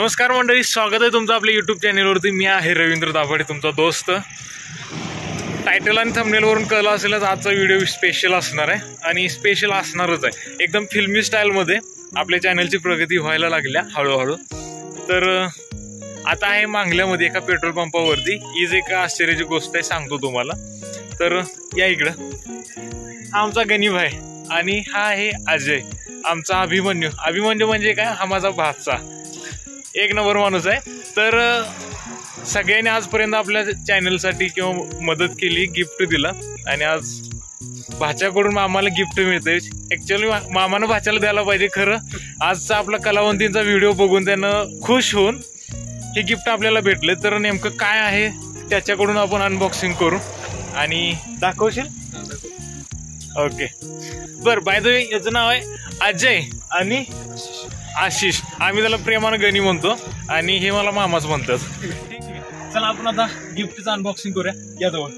नमस्कार मंडळी, स्वागत आहे तुमचं आपल्या यूट्यूब चॅनलवरती। मी आहे रवींद्र दाभाडे, तुमचा दोस्त। टायटल आणि थंबनेलवरून कळलं असेलच आजचा व्हिडिओ स्पेशल असणार आहे आणि स्पेशल असणारच आहे। एकदम फिल्मी स्टाईलमध्ये आपल्या चॅनलची प्रगती व्हायला लागल्या हळूहळू। तर आता आहे मांगल्यामध्ये एका पेट्रोल पंपावरती। हीच एक आश्चर्याची गोष्ट आहे, सांगतो तुम्हाला। तर या इकडं हा आमचा गणिव आहे आणि हा आहे अजय, आमचा अभिमन्यू। अभिमन्यू म्हणजे काय, हा माझा भाचा, एक नंबर माणूस आहे। तर सगळ्यांनी आजपर्यंत आपल्या चॅनलसाठी किंवा मदत केली, गिफ्ट दिला आणि आज भाच्याकडून आम्हाला गिफ्ट मिळतंय। ऍक्च्युअली मामानं भाच्याला द्यायला पाहिजे, खरं आजचा आपला कलावंतींचा व्हिडिओ बघून त्यानं खुश होऊन हे गिफ्ट आपल्याला भेटले। तर नेमकं काय आहे त्याच्याकडून आपण अनबॉक्सिंग करू आणि दाखवशील? ओके बर। बाय द वे याचं नाव आहे अजय आणि आशिष, आम्ही त्याला प्रेमानं गणी म्हणतो आणि हे मला मामाच म्हणतात। ठीक आहे, चला आपण आता गिफ्टचं अनबॉक्सिंग करूया, या जवळ।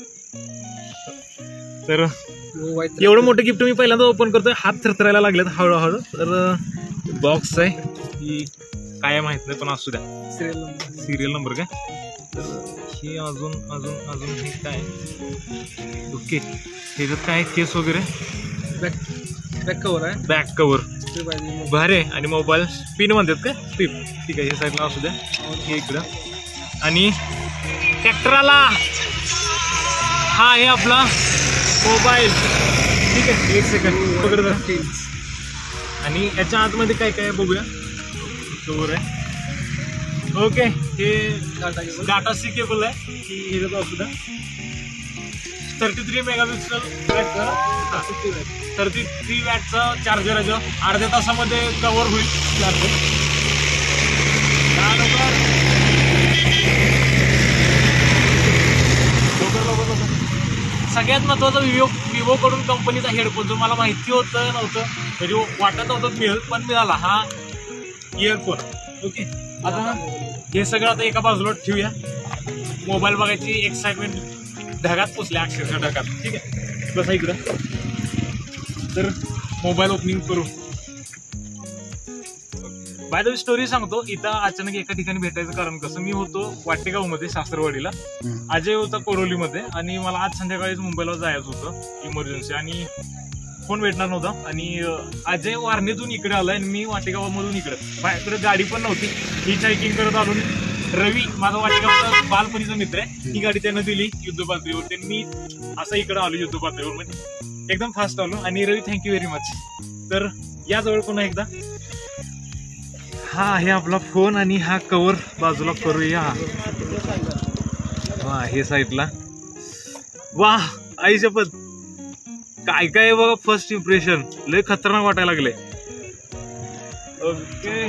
तर एवढं मोठं गिफ्ट मी पहिल्यांदा ओपन करतोय, हात थरथरायला लागलेत हळूहळू। तर बॉक्स आहे की काय माहित नाही, पण असू द्या। सिरियल नंबर काय, तर हे अजून अजून अजून हे काय, ओके ह्याच्यात काय केस वगैरे, बॅक कव्हर आहे, बॅक कव्हर भारी आहे आणि मोबाईल पिन म्हणतात का, स्ट्रीप। ठीक आहे, हे साईडला असू द्या, हे इकडं। आणि ट्रॅक्टरला हा आहे आपला मोबाईल। ठीक आहे, एक सेकंड पकड जरा। आणि याच्या आतमध्ये काय काय बघूया, कव्हर आहे। ओके, हे डाटा सी केबल आहे की ह्याच्यात असू द्या। 33 मेगापिक्सल 33 वॅटचा चार्जर आहे, जो अर्ध्या तासामध्ये कव्हर होईल चार्जर। सगळ्यात महत्वाचा विवो कडून कंपनीचा हेडफोन, जो मला माहिती होतं नव्हतं, म्हणजे वाटत नव्हतं मिळेल, पण मिळाला हा इयरफोन। ओके, आता हे सगळं आता एका बाजूला ठेवूया। मोबाईल बघायची एक्साइटमेंट ढगात पोचल्या, अक्षरशः ढगात। ठीक आहे, बसा इकडं। तर मोबाईल ओपनिंग करू। बाय द वे स्टोरी सांगतो, इथं अचानक एका ठिकाणी भेटायचं कारण कसं, मी होतो वाटेगावमध्ये सासरवाडीला, अजय होता कोरोलीमध्ये आणि मला आज संध्याकाळीच मुंबईला जायचं होतं इमर्जन्सी आणि फोन भेटणार नव्हता। आणि अजय वारणेतून इकडे आलाय आणि मी वाटेगावामधून इकडे, माझ्याकडे गाडी पण नव्हती, ही हायकिंग करत आलो। रवी माझा वाटेगावचा बालपणीचा मित्र आहे, ही गाडी त्यानं दिली युद्ध पातळीवर, मी असं इकडे आलो युद्ध पातळीवर, म्हणजे एकदम फास्ट आलो। आणि रवी थँक्यू व्हेरी मच। तर या जवळ पुन्हा एकदा, हा आहे आपला फोन आणि हा कव्हर बाजूला करूया। वा, हे साईडला, वा आई शपथ, काय काय बघा, फर्स्ट इम्प्रेशन लय खतरनाक वाटायला लागले। ओके,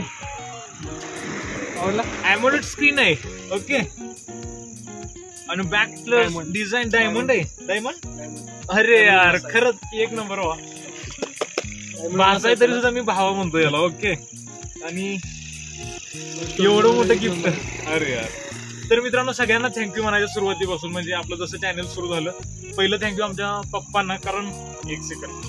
एमोलेड स्क्रीन आहे। ओके, आणि बॅक प्लस डिझाईन डायमंड आहे, डायमंड। अरे यार, खरंच एक नंबर वा, माझा आहे तरी सुद्धा मी भावा म्हणतो याला। ओके, आणि एवढं मोठं गिफ्ट, अरे यार। तर मित्रांनो, सगळ्यांना थँक्यू म्हणायचं सुरुवातीपासून, म्हणजे आपलं जसं चॅनल सुरू झालं, पहिलं थँक्यू आमच्या पप्पांना, कारण एक सेकंड,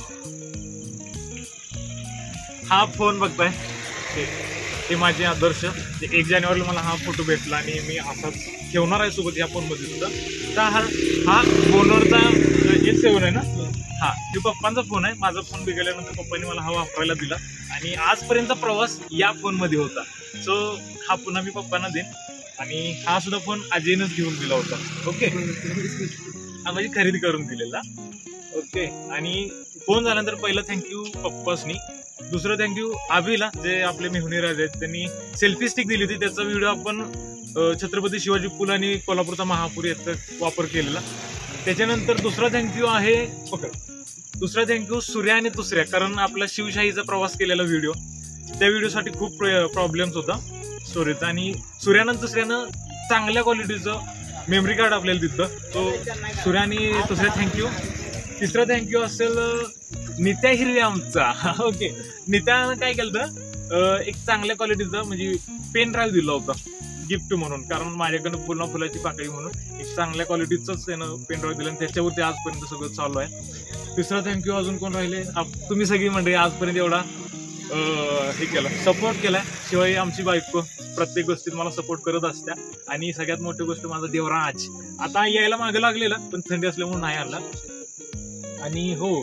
हा फोन बघताय हे माझे आदर्श। 1 जानेवारीला मला हा फोटो भेटला आणि मी असाच ठेवणार आहे सोबत या फोन मध्ये सुद्धा। तर हा बोनरचा S7 आहे ना, हा हे पप्पांचा फोन आहे। माझा फोन बिघडल्यानंतर पप्पांनी मला हा वापरायला दिला आणि आजपर्यंतचा प्रवास या फोन मध्ये होता। सो हा पुन्हा मी पप्पांना देईन। आणि हा सुद्धा फोन अजयनच घेऊन दिला होता। ओके, हा म्हणजे खरेदी करून दिलेला। ओके, आणि फोन झाल्यानंतर पहिलं थँक्यू पप्पासनी, दुसरं थँक्यू अभिला, जे आपले मेहुणे राज आहेत, त्यांनी सेल्फी स्टिक दिली होती। त्याचा व्हिडिओ आपण छत्रपती शिवाजी पूल आणि कोल्हापूरचा महापूर याचा वापर केलेला। त्याच्यानंतर दुसरा थँक्यू आहे, दुसरा थँक्यू सूर्या आणि दुसऱ्या, कारण आपला शिवशाहीचा प्रवास केलेला व्हिडिओ, त्या व्हिडिओसाठी खूप प्रॉब्लेम्स होता स्टोरेजचा, आणि सूर्यानं दुसऱ्यानं चांगल्या क्वालिटीचं मेमरी कार्ड आपल्याला दिलं। तो सूर्या आणि दुसऱ्या थँक्यू। तिसरा थँक्यू असेल नित्या हिरवे आमचा। ओके, नित्यानं काय केलं, एक चांगल्या क्वालिटीचा म्हणजे पेन ड्राईव्ह दिला होता गिफ्ट म्हणून, कारण माझ्याकडनं पूर्ण फुलाची पाकळी म्हणून एक चांगल्या क्वालिटीचाच त्यानं पेन ड्राईव्ह दिला आणि त्याच्यावरती आजपर्यंत सगळं चालू आहे। तिसरा थँक्यू अजून कोण राहिले, तुम्ही सगळी मंडळी आजपर्यंत एवढा हे केलं, सपोर्ट केलाय. शिवाय आमची बायको प्रत्येक गोष्टीत मला सपोर्ट करत असत्या. आणि सगळ्यात मोठी गोष्ट माझा देवराज आता यायला मागे लागलेला, पण थंडी असल्यामुळे नाही आला. आणि हो,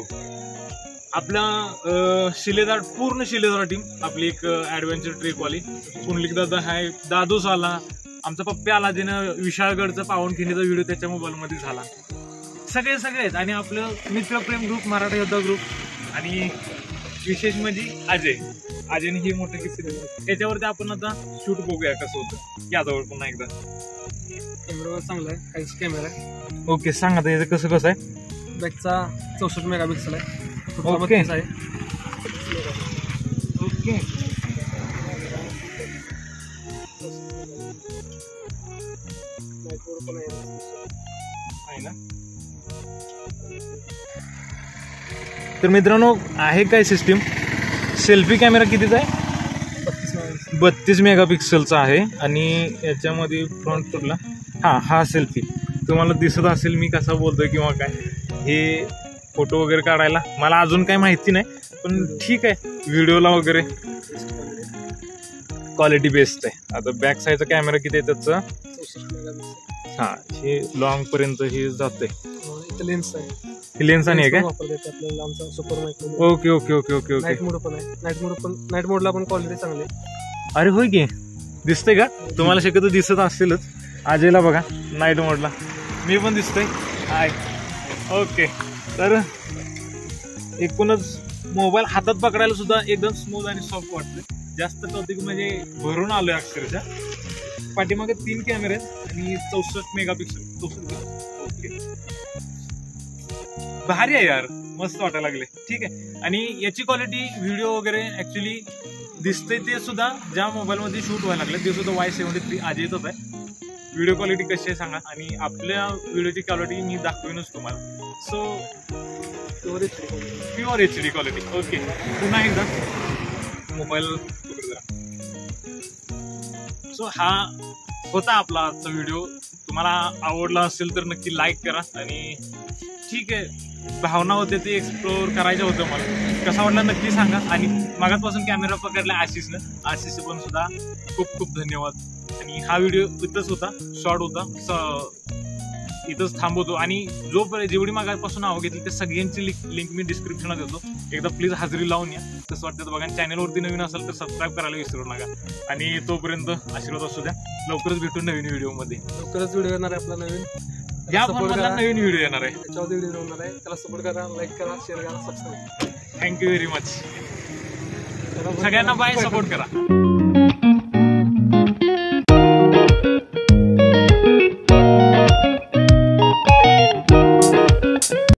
आपला शिलेदार, पूर्ण शिलेदार टीम आपली एक ऍडव्हेंचर ट्रिपवाली. पुंडलिक दादा हाय, दादूस आला, आमचा पप्पी आला, ज्यानं विशाळगडचा पावनखिंडीचा व्हिडिओ त्याच्या मोबाईलमध्ये झाला. सगळेच. आणि आपलं मित्रप्रेम ग्रुप, मराठा योद्धा ग्रुप. आणि विशेष म्हणजे अजयने ही मोठं किस्से दिलं. त्याच्यावरती आपण आता शूट बघूया कसं होतं. याजवळ पुन्हा एकदा कॅमेरा चांगला आहे, काहीच कॅमेरा आहे. ओके, सांगा त्याचं कसं आहे. बॅकचा 64 मेगापिक्सल आहे. ओके. आहे. ओके. आहे ना. तर मित्रांनो, आहे काय सिस्टीम. सेल्फी कॅमेरा कितीचा आहे? 32 मेगापिक्सलचा आहे. आणि याच्यामध्ये फ्रंट टूरला हा सेल्फी तुम्हाला दिसत असेल मी कसा बोलतोय किंवा काय. हे फोटो वगैरे काढायला मला अजून काही माहिती नाही, पण ठीक आहे. व्हिडिओला वगैरे क्वालिटी बेस्ट आहे. आता बॅक साईडचा कॅमेरा किती आहे त्याचा? 64 मेगापिक्सल. हा, हे लॉंग पर्यंत हे जातंय. इथं लेन्स आहे. लेन्स आणि आहे काय? आपल्याला आमचा super micro. Okay. Night mode पण आहे. नाईट मोडला पण क्वालिटी चांगली आहे. अरे होय की, दिसतंय का तुम्हाला? शक्यतो दिसत असेलच. अजयला बघा नाईट मोडला, मी पण दिसतोय. हाय. ओके. तर एकूणच मोबाईल हातात पकडायला सुद्धा एकदम स्मूथ आणि सॉफ्ट वाटतं. जास्त टॉपिक म्हणजे भरून आलोय अक्षरशः. पाठीमागे 3 कॅमेरे आहेत आणि 64 मेगापिक्सल. ओके, भारी आहे यार, मस्त वाटायला लागले. ठीक आहे. आणि याची क्वालिटी व्हिडिओ वगैरे ऍक्च्युली दिसते ते सुद्धा ज्या मोबाईलमध्ये शूट व्हायला लागले ते सुद्धा Y73 अजयच आहे. व्हिडिओ क्वालिटी कशी आहे सांगा. आणि आपल्या व्हिडिओची क्वालिटी मी दाखवेनच तुम्हाला. So pure HD quality. Okay, पुन्हा एकदा मोबाईल. सो हा होता आपला आजचा व्हिडिओ. तुम्हाला आवडला असेल तर नक्की लाईक करा. आणि ठीक आहे, भावना होते ते एक्सप्लोर करायच्या होतं मला. कसा वाटला नक्की सांगा. आणि मागासपासून कॅमेरा पकडला आशिषचं पण सुद्धा खूप धन्यवाद. आणि हा व्हिडिओ इथंच होता, शॉर्ट होता, इथंच थांबवतो. आणि जेवढी मागापासून नावं घेतली त्या सगळ्यांची लिंक मी डिस्क्रिप्शनला देतो. एकदा प्लीज हजेरी लावून या. कसं वाटतं तर बघा. चॅनलवरती नवीन असेल तर सबस्क्राईब करायला विसरू नका. आणि तोपर्यंत आशीर्वाद असू द्या. लवकरच भेटू नवीन व्हिडिओमध्ये. लवकरच व्हिडिओ येणार आहे आपला नवीन. या फोनमधला नवीन व्हिडिओ येणार आहे. त्याच्यावर व्हिडिओ येणार आहे. त्याला सपोर्ट करा, लाईक करा, शेअर करा, सबस्क्राईब. Thank you very much. सगळ्यांना बाय, सपोर्ट करा.